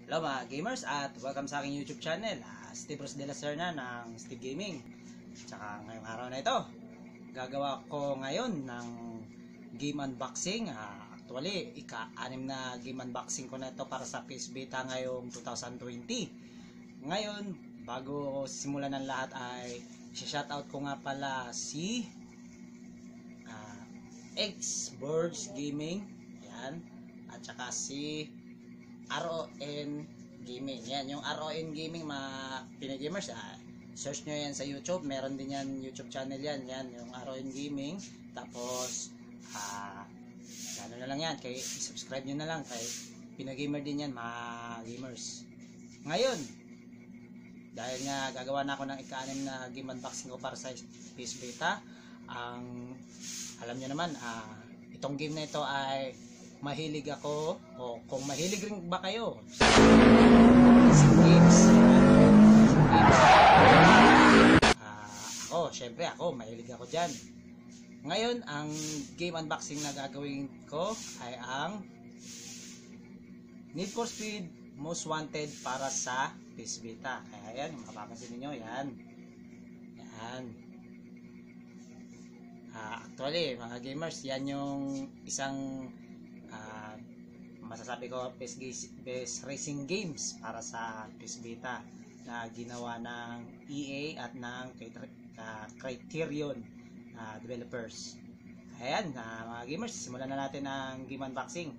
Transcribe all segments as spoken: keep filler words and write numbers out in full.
Hello mga gamers at welcome sa aking YouTube channel, uh, Steve Ros de la Serna ng Steve Gaming. Tsaka ngayong araw na ito, gagawa ko ngayon ng game unboxing. uh, Actually, ika-anim na game unboxing ko na ito para sa P S Beta ngayong two thousand twenty. Ngayon, bago simulan ng lahat ay shoutout ko nga pala si uh, X-Birds Gaming, yan, at saka si R O N Gaming. Yan, yung R O N Gaming mga Pinoy gamers, ah, search nyo yan sa YouTube. Meron din yan YouTube channel yan. Yan, yung R O N Gaming. Tapos, ah, ano na lang yan, kay subscribe nyo na lang kay Pinoy gamer din yan, mga gamers. Ngayon, dahil nga gagawa na ako ng ika-anim na game unboxing ko para sa P S Beta, ang alam nyo naman, ah, itong game na ito ay mahilig ako, o kung mahilig rin ba kayo sa racing games, games uh, ako, syempre ako, mahilig ako dyan. Ngayon, ang game unboxing na gagawin ko ay ang Need for Speed Most Wanted para sa P S Beta. Kaya yan, mapapansin ninyo, yan yan uh, actually mga gamers, yan yung isang Uh, masasabi ko best, best racing games para sa P S Beta na ginawa ng E A at ng uh, Criterion uh, developers. Ayan, uh, mga gamers, simulan na natin ang game unboxing.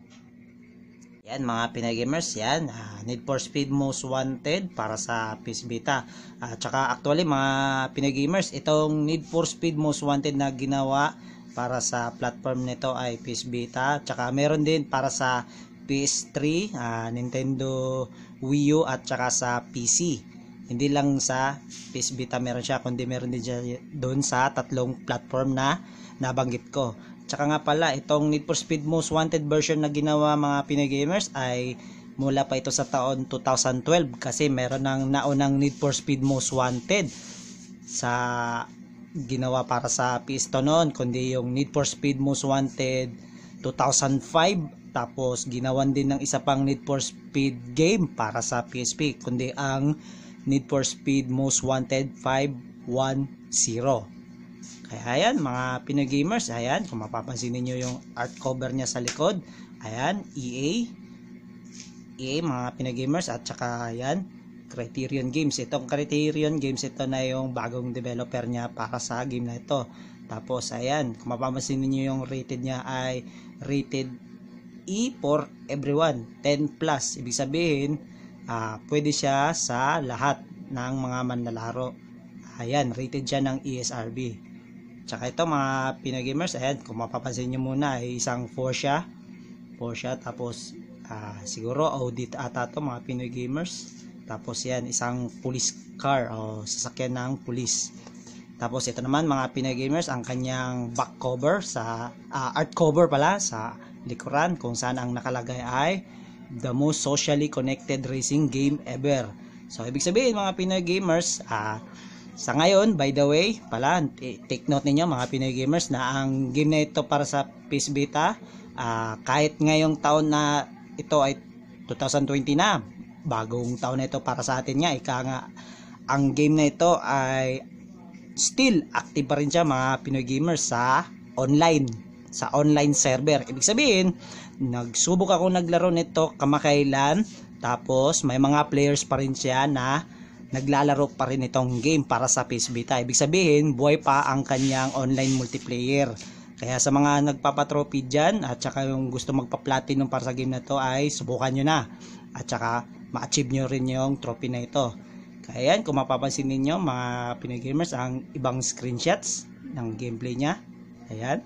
Yan mga Pinoy gamers, yan uh, Need for Speed Most Wanted para sa P S Beta. At uh, saka actually mga Pinoy gamers, itong Need for Speed Most Wanted na ginawa para sa platform nito ay P S Beta, tsaka meron din para sa P S three, uh, Nintendo Wii U at tsaka sa P C. Hindi lang sa P S Beta meron siya, kundi meron din siya doon sa tatlong platform na nabanggit ko. Tsaka nga pala, itong Need for Speed Most Wanted version na ginawa mga Pinoy gamers ay mula pa ito sa taon two thousand twelve, kasi meron ng naunang Need for Speed Most Wanted sa ginawa para sa P S to noon, kundi yung Need for Speed Most Wanted two thousand five, tapos ginawan din ng isa pang Need for Speed game para sa P S P, kundi ang Need for Speed Most Wanted five one zero. Kaya ayan mga Pinoy gamers, ayan kung mapapansin niyo yung art cover niya sa likod, ayan E A E A mga Pinoy gamers, at saka ayan Criterion Games. Itong Criterion Games, ito na yung bagong developer niya para sa game na ito. Tapos ayan, kung mapapansin niyo yung rated niya ay rated E for everyone, ten plus. Ibig sabihin, uh, pwede siya sa lahat ng mga manlalaro. Ayan, rated siya ng E S R B. Tsaka ito mga Pinoy gamers, ayan, kung mapapansin niyo muna ay isang Porsche. Porsche, tapos uh, siguro audit ata to mga Pinoy gamers. Tapos yan, isang police car o sasakyan ng police. Tapos ito naman mga Pinoy gamers, ang kanyang back cover sa uh, art cover pala sa likuran, kung saan ang nakalagay ay the most socially connected racing game ever. So ibig sabihin mga Pinoy gamers, uh, sa ngayon, by the way pala, take note ninyo mga Pinoy gamers na ang game na ito para sa P S Beta, uh, kahit ngayong taon na ito ay two thousand twenty na, bagong taon na ito para sa atin nga, ika nga ang game na ito ay still active pa rin siya mga Pinoy gamers sa online, sa online server. Ibig sabihin, nagsubok ako naglaro nito kamakailan, tapos may mga players pa rin siya na naglalaro pa rin itong game para sa P S Beta. Ibig sabihin, buhay pa ang kanyang online multiplayer. Kaya sa mga nagpapatrophy dyan at saka yung gusto magpa-platinum para sa game na to, ay subukan nyo na at saka ma-achieve nyo rin yung trophy na ito. Kaya yan, kung mapapansin ninyo mga Pinoy gamers, ang ibang screenshots ng gameplay nya, ayan.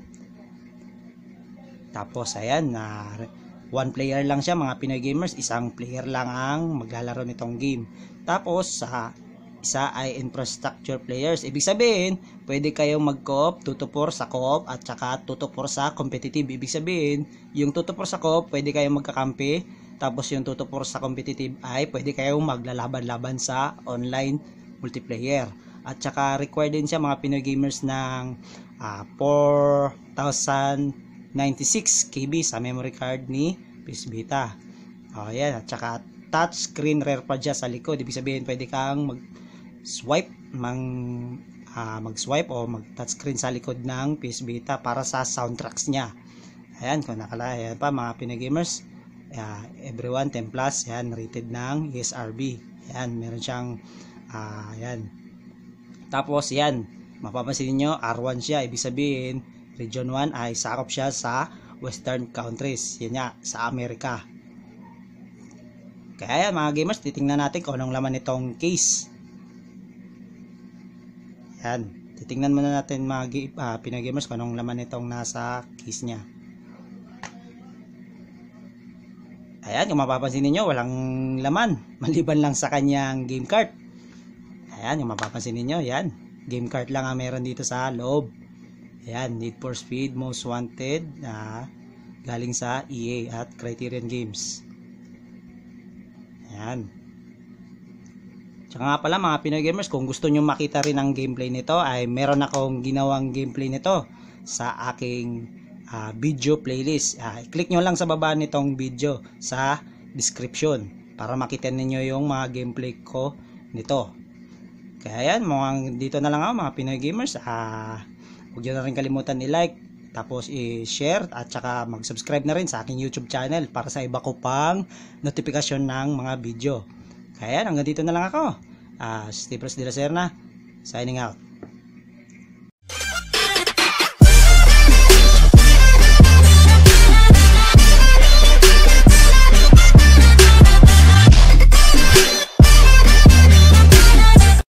Tapos ayan, na uh, one player lang siya mga Pinoy gamers, isang player lang ang maglalaro nitong game. Tapos sa uh, isa ay infrastructure players. Ibig sabihin, pwede kayong mag-co-op, two to four sa co-op at saka two to four sa competitive. Ibig sabihin, yung two to four sa co-op, pwede kayong magkakampi. Tapos yung two to four sa competitive ay pwede kayong maglalaban-laban sa online multiplayer. At saka required din siya mga Pinoy gamers ng uh, four thousand ninety-six K B sa memory card ni P S Beta. O yan, at saka touch screen rear pad siya sa likod. Ibig sabihin pwede kang mag swipe mang uh, mag swipe o mag touch screen sa likod ng P S Vita para sa soundtracks niya. Ayan, kung nakala, ayan pa mga Pinoy gamers, uh, everyone ten plus, ayan, rated ng E S R B. Ayan, meron siyang uh, ayan. Tapos yan, mapapansin niyo R one siya, ibig sabihin Region one ay sakop siya sa Western countries, yan nga, sa Amerika. Kaya yan mga gamers, titingnan natin kung anong laman nitong case. Yan, titingnan muna natin mga uh, Pinoy gamers kung anong laman nitong nasa case nya. Ayan, kung mapapansin niyo walang laman maliban lang sa kanyang game card. Ayan, yung mapapansin niyo, yan, game card lang ang meron dito sa loob. Ayan, Need for Speed Most Wanted na uh, galing sa E A at Criterion Games. Ayan. Tsaka nga pala mga Pinoy gamers, kung gusto nyo makita rin ang gameplay nito, ay meron akong ginawang gameplay nito sa aking uh, video playlist. Uh, click nyo lang sa baba nitong video sa description para makita ninyo yung mga gameplay ko nito. Kaya yan, mga dito na lang ako mga Pinoy gamers. Uh, huwag nyo na rin kalimutan i-like, tapos i-share at saka mag-subscribe na rin sa aking YouTube channel para sa iba ko pang notifikasyon ng mga video. Kaya yan, hanggang dito na lang ako. Uh, Steve Ross de la Serna, signing out.